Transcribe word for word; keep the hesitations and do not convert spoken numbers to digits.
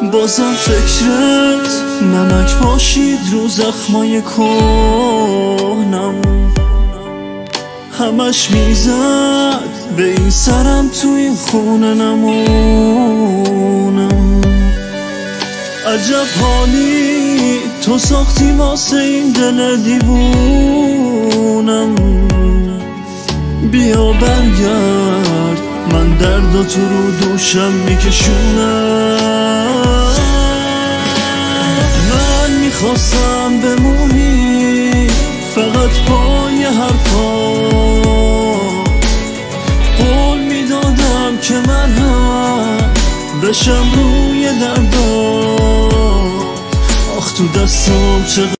بازم فکرت نمک باشید رو زخمای کهنم، همش میزد به این سرم تو این خونه نمونم. عجب حالی تو ساختی واسه این دل دیوونم، بیا برگرد من درد تو رو دوشم میکشونم. من میخواستم بمونی فقط پای حرفا، قول میدادم که من هم بشم روی دردا. آخ تو دستم چقدر